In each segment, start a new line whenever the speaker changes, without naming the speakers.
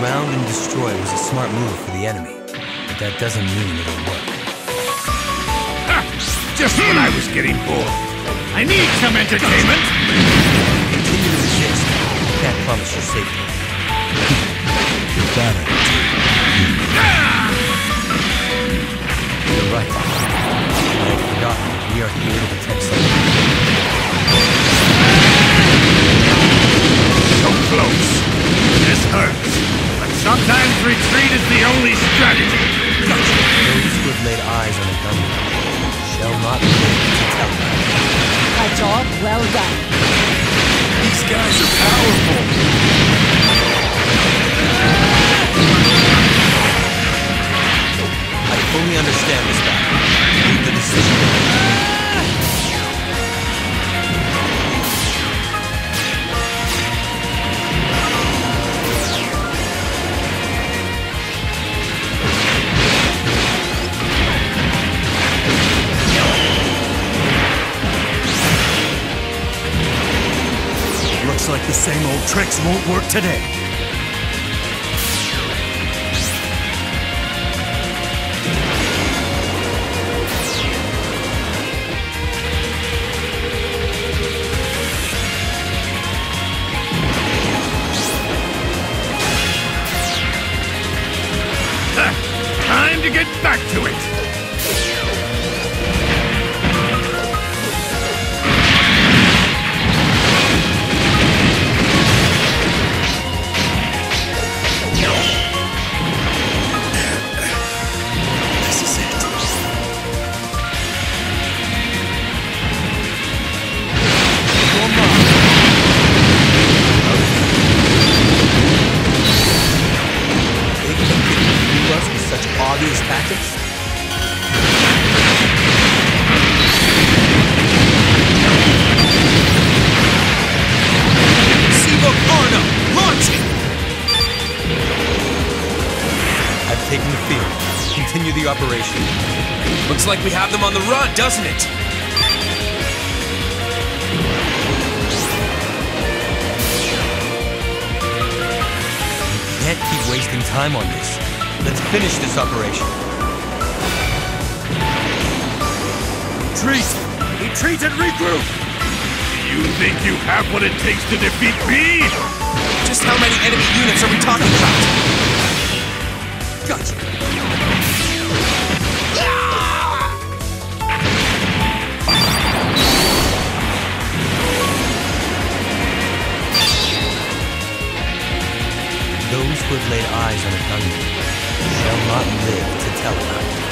Surround and destroy was a smart move for the enemy, but that doesn't mean it'll work.
Ha! Just when I was getting bored. I need some entertainment!
Continue to resist. Can't promise your safety. You're bad at it, too. You're right. I had forgotten we are here to protect something.
So close. This hurts. But sometimes retreat is the only strategy.
Gotcha. Those who have laid eyes on a Gundam shall not live to tell them.
A job well done.
These guys are powerful.
I fully understand this battle. Leave the decision to me.
Looks like the same old tricks won't work today.
Time to get back to it!
This is it.
They think they can fool us with such obvious tactics? Launching! I've taken the field. Continue the operation.
Looks like we have them on the run, doesn't it?
Can't keep wasting time on this. Let's finish this operation.
Retreat! Retreat and regroup!
You think you have what it takes to defeat me?
Just how many enemy units are we talking about?
Gotcha. Those who have laid eyes on a Gundam shall not live to tell about it.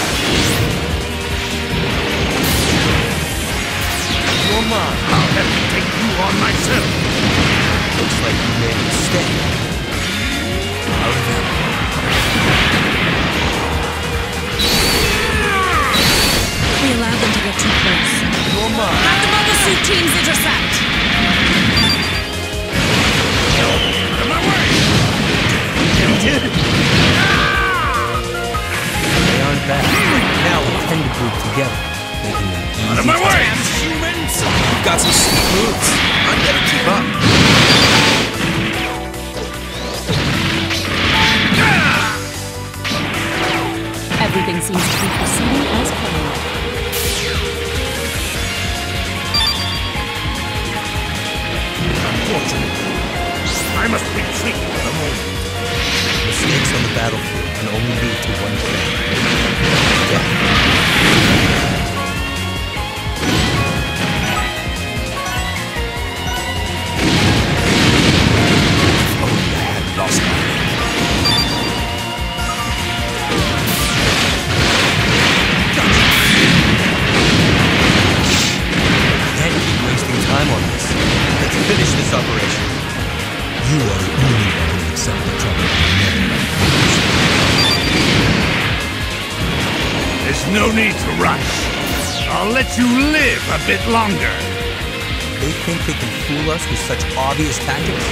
You're mine.
I'll have to take you on myself.
Looks like you made a mistake. I remember.
We allowed them to get too close.
You're mine.
Have the mobile suit teams intercept!
Out of my way!
Defeated?
They aren't bad. Now we tend to group together, making them easy.
Out of my way!
Humans! You've got some sweet moves. I'd better keep up.
Everything seems to be proceeding as planned.
Unfortunately, I must retreat for the moment.
Mistakes on the battlefield can only lead to one thing. Death.
Only I had lost my head.
Can't keep wasting time on this. Let's finish this operation.
You are the only one who will accept the trouble.
There's no need to rush. I'll let you live a bit longer.
They think they can fool us with such obvious tactics?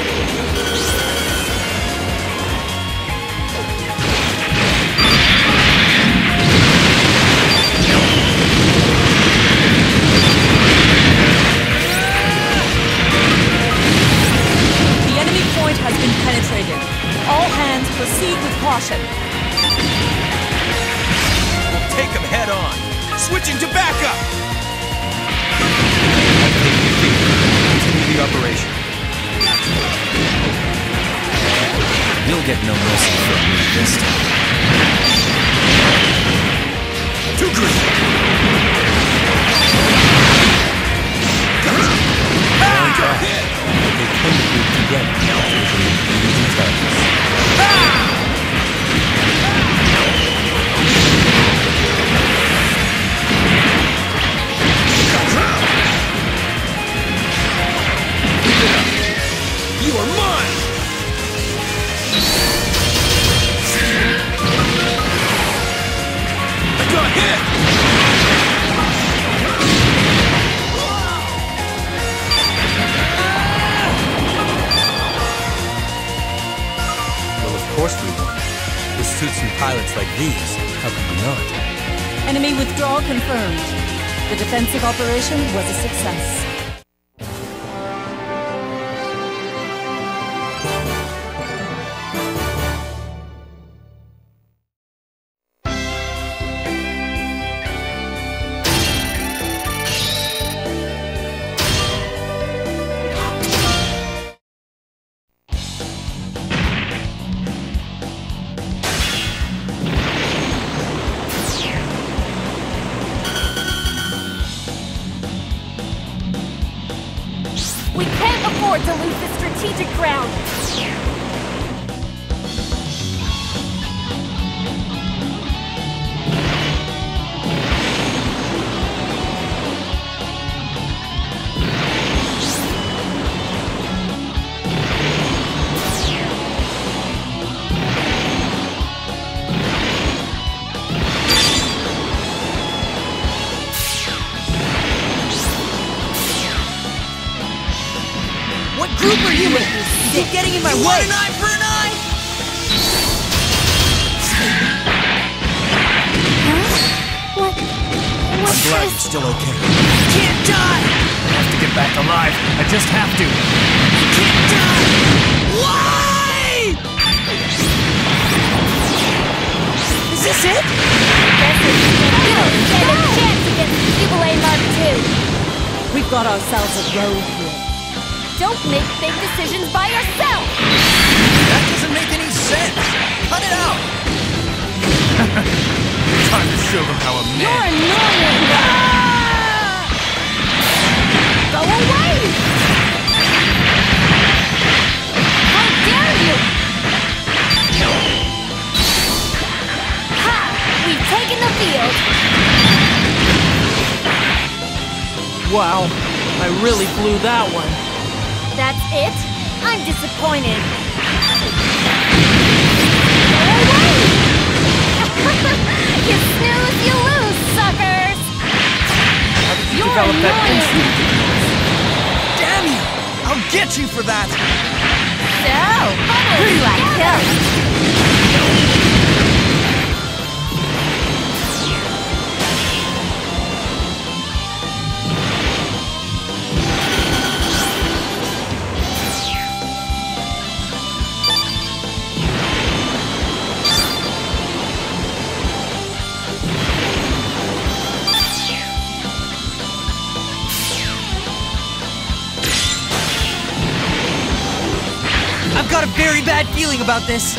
The enemy point has been penetrated. All hands
Switching to backup!
Continue the operation. You'll get no mercy from me this time.
Too good!
They tend to group together to eliminate easy targets.
You are mine! I got hit!
Well, of course we won. With suits and pilots like these, how could we not?
Enemy withdrawal confirmed. The defensive operation was a success.
We can't afford to lose this strategic ground!
What group are you in? Keep getting in my way! Want an eye for an eye?
I'm glad you're still okay.
Can't die!
I have to get back alive. I just have to.
Can't die! Why? Is this it?
You don't stand a chance against Jubilee Mark II!
We've got ourselves a road here.
Don't make big decisions by yourself!
That doesn't make any sense! Cut it out!
Time to show them how a
You're
man...
annoying! Go away! How dare you! Ha! We've taken the field!
Wow, I really blew that one.
That's it? I'm disappointed. Go away! You snooze, you lose, suckers!
How did you
You're
develop that
annoying.
instinct?
Damn you! I'll get you for that!
So, who do I kill?
I've got a very bad feeling about this.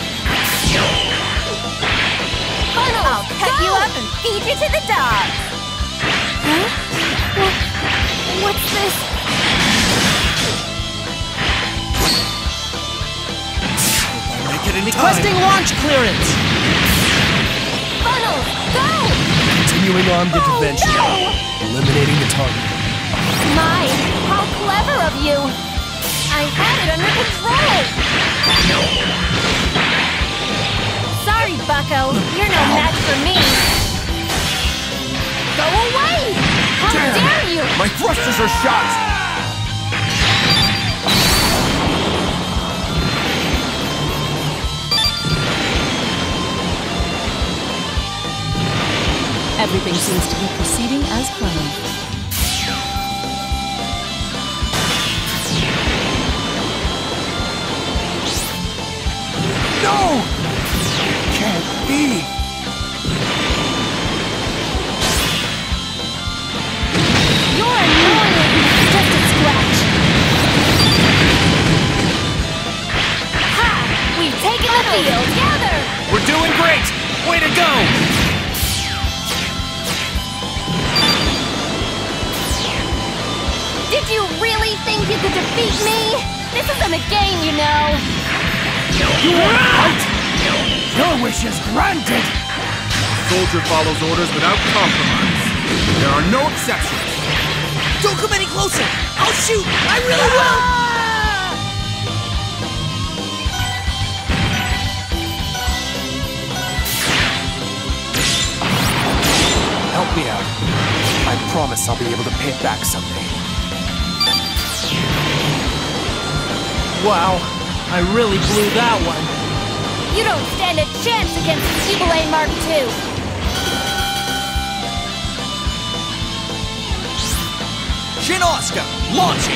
I'll cut you up and feed you to the dogs. Huh? What's this?
Make it in
Requesting
time.
launch clearance!
Funnel, go!
Continuing armed intervention.
No!
Eliminating the target.
My, how clever of you! I had it under control! Sorry, bucko. You're no match for me. Go away! How dare you!
My thrusters are shot!
Everything seems to be proceeding as planned.
No! Can't be!
field. Gather!
We're doing great! Way to go!
Did you really think you could defeat me? This isn't a game, you know.
You want to fight? Your wish is granted!
Soldier follows orders without compromise. There are no exceptions.
Don't come any closer! I'll shoot! I really will!
Help me out. I promise I'll be able to pay it back someday. Wow, I really blew that one.
You don't stand a chance against Evil A Mark II.
Shin Oscar, launching!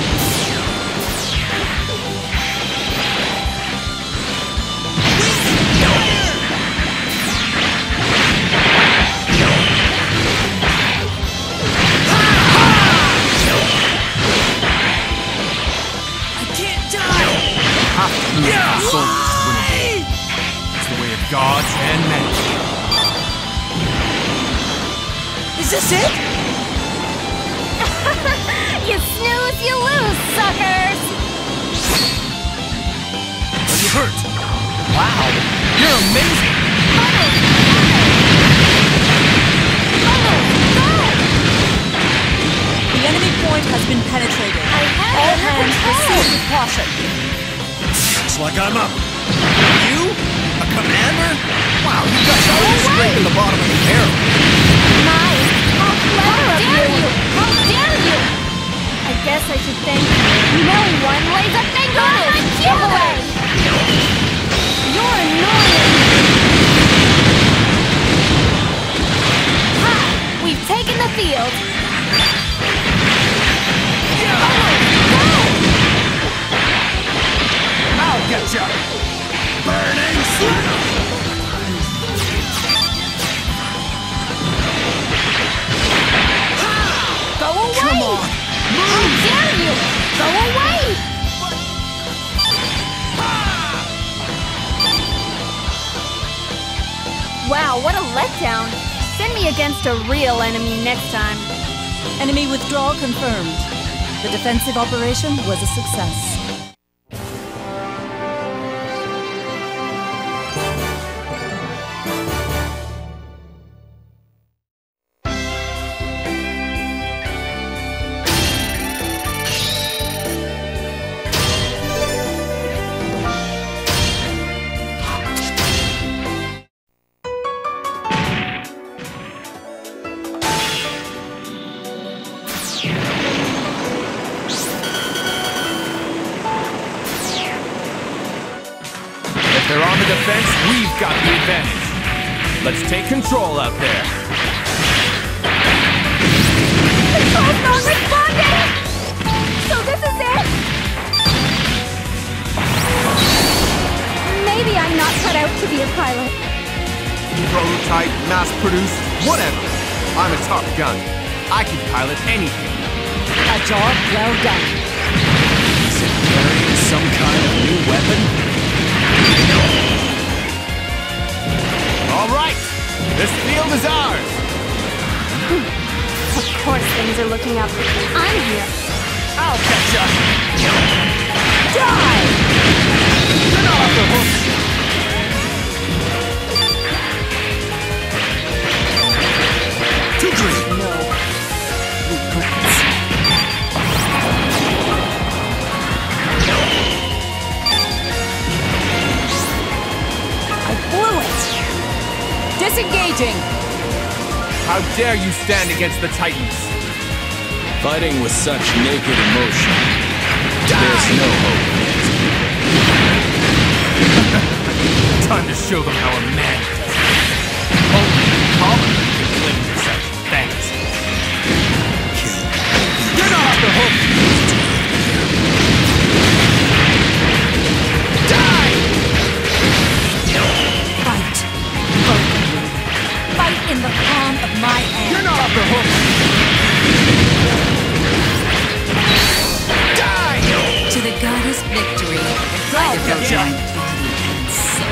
Gods and men.
Is this it?
You snooze, you lose, suckers!
Are you hurt?
Wow, you're amazing!
The enemy point has been penetrated.
I have
All
it under
hands
control.
proceed with caution.
Looks like I'm up.
You? A commander? Wow, you guys are really scraping the bottom of the barrel.
My, how clever of you! How dare you! I guess I should thank you. No one lays a finger on my giveaway! You're annoying! Ha! We've taken the field!
I'll get ya!
Burning sun!
Go away!
Come on!
How dare you! Go away! Wow, what a letdown! Send me against a real enemy next time.
Enemy withdrawal confirmed. The defensive operation was a success.
They're on the defense, we've got the advantage. Let's take control out there.
Control's not responding! So this is it? Maybe I'm not cut out to be a pilot.
Prototype, mass-produced, whatever. I'm a Top Gun. I can pilot anything.
A job well done.
Is it carrying some kind of new weapon?
All right, this field is ours.
Of course things are looking up. I'm here.
I'll catch ya.
Die!
Get off the hook.
Too green.
No. Regrets. I blew it! Disengaging!
How dare you stand against the Titans?
Fighting with such naked emotion. There's no hope.
Time to show them how a man does it. Only Colin can cling to such fantasies. Get off the hook! Die!
Fight! Openly. Fight in the palm of my hand.
You're not off the hook! Die!
To the goddess victory.
I'll get ya!
And soul.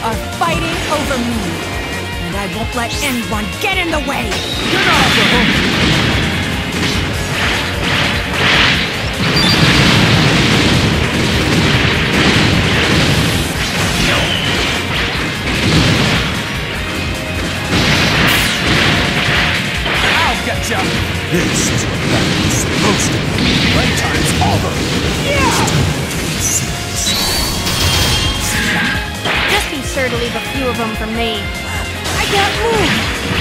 are fighting over me, and I won't let anyone get in the way!
You're not off the hook! I'll get ya!
This is what battle is supposed to be.
Playtime's over.
Just be sure to leave a few of them for me. I can't move.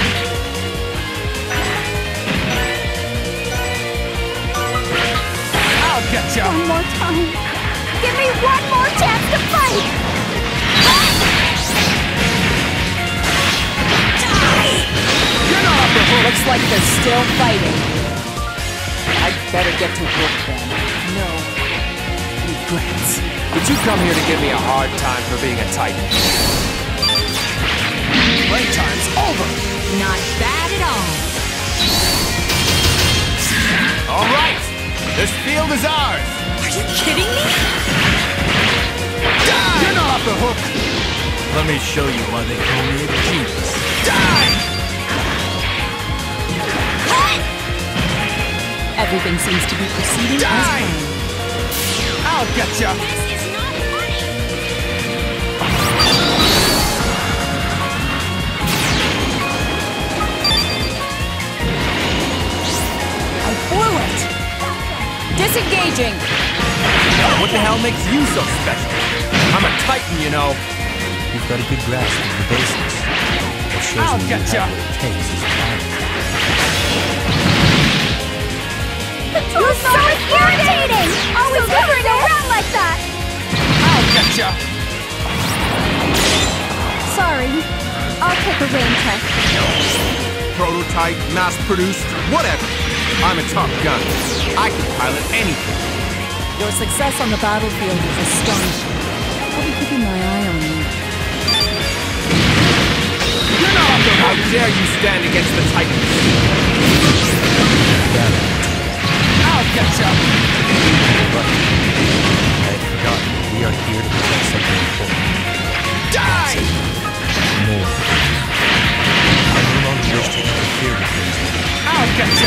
I'll get ya!
One more time. Give me one more chance to fight.
You're not off the hook!
Looks like they're still fighting. I'd better get to work then. No.
Regrets. Did you come here to give me a hard time for being a Titan?
Playtime's over.
Not bad at all.
All right! This field is ours!
Are you kidding me?
You're not off the hook!
Let me show you why they call me a genius.
Everything seems to be proceeding as planned.
I'll get ya!
This is not funny.
I blew it! Disengaging!
What the hell makes you so special? I'm a Titan, you know.
You've got a good grasp of the basics. That shows
I'll
me
get
you
ya.
have what it takes as a pilot.
You're so irritating! Always hovering around like that!
I'll get ya!
Sorry. I'll take a rain test.
Prototype, mass-produced, whatever. I'm a Top Gun. I can pilot anything.
Your success on the battlefield is astonishing. I'll be keeping my eye on you.
You're not off the hook! How dare you stand against the Titans? I'll get ya!
But I had forgotten we are here to protect something important.
Die!
More. I no longer wish to interfere with things.
I'll get ya!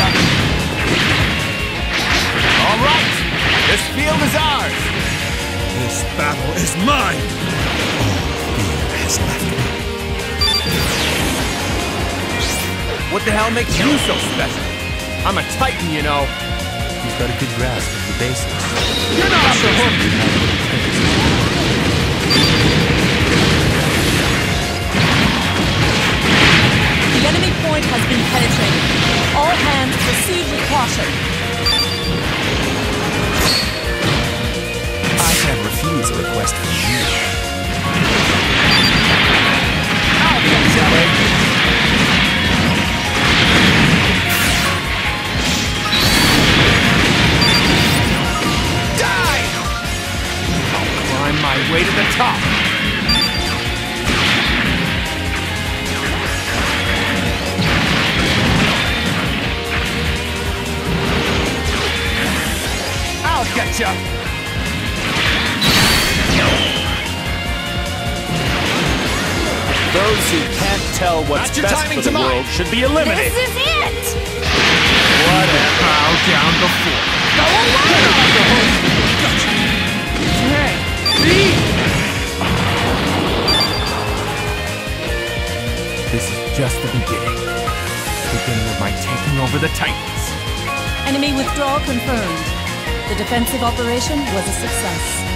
All right! This field is ours!
This battle is mine! All fear has left me.
What the hell makes you so special? I'm a Titan, you know.
You've got a good grasp of the basics.
You're not off the hook!
The enemy point has been penetrated. All hands proceed with caution.
I can't refuse a request from you.
I'll get ya! Die! I'll climb my way to the top. I'll get ya!
Those who can't tell what's
Not your
best
timing
for the
tonight.
world should be eliminated.
This is it!
Whatever. Bow down before. Go away! Hey! See? This is just the beginning. The beginning of my taking over the Titans.
Enemy withdrawal confirmed. The defensive operation was a success.